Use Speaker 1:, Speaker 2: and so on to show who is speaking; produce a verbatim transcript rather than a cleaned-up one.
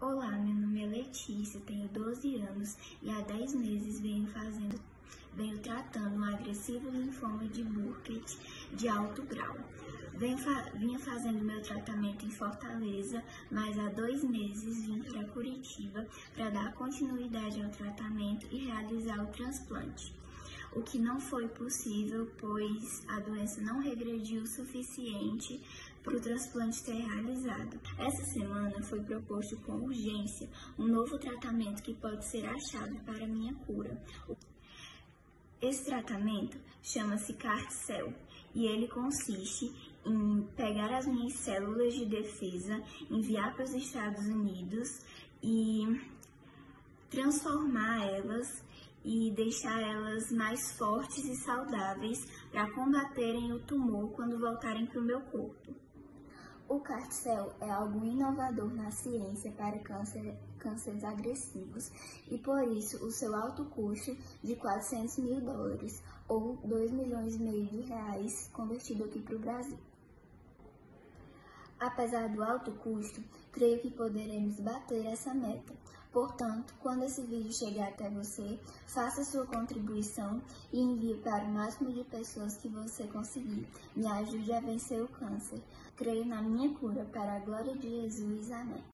Speaker 1: Olá, meu nome é Letícia, tenho doze anos e há dez meses venho fazendo, venho tratando um agressivo linfoma de Burkitt de alto grau. Venho fa vinha fazendo meu tratamento em Fortaleza, mas há dois meses vim para Curitiba para dar continuidade ao tratamento e realizar o transplante. O que não foi possível, pois a doença não regrediu o suficiente para o transplante ser realizado. Essa semana foi proposto com urgência um novo tratamento que pode ser a chave para a minha cura. Esse tratamento chama-se CAR-T-cell e ele consiste em pegar as minhas células de defesa, enviar para os Estados Unidos e transformar elas e deixar elas mais fortes e saudáveis para combaterem o tumor quando voltarem para o meu corpo. O CAR-T-cell é algo inovador na ciência para câncer, cânceres agressivos e, por isso, o seu alto custo de quatrocentos mil dólares ou dois milhões e meio de reais convertido aqui para o Brasil. Apesar do alto custo, creio que poderemos bater essa meta. Portanto, quando esse vídeo chegar até você, faça sua contribuição e envie para o máximo de pessoas que você conseguir. Me ajude a vencer o câncer. Creio na minha cura, para a glória de Jesus. Amém.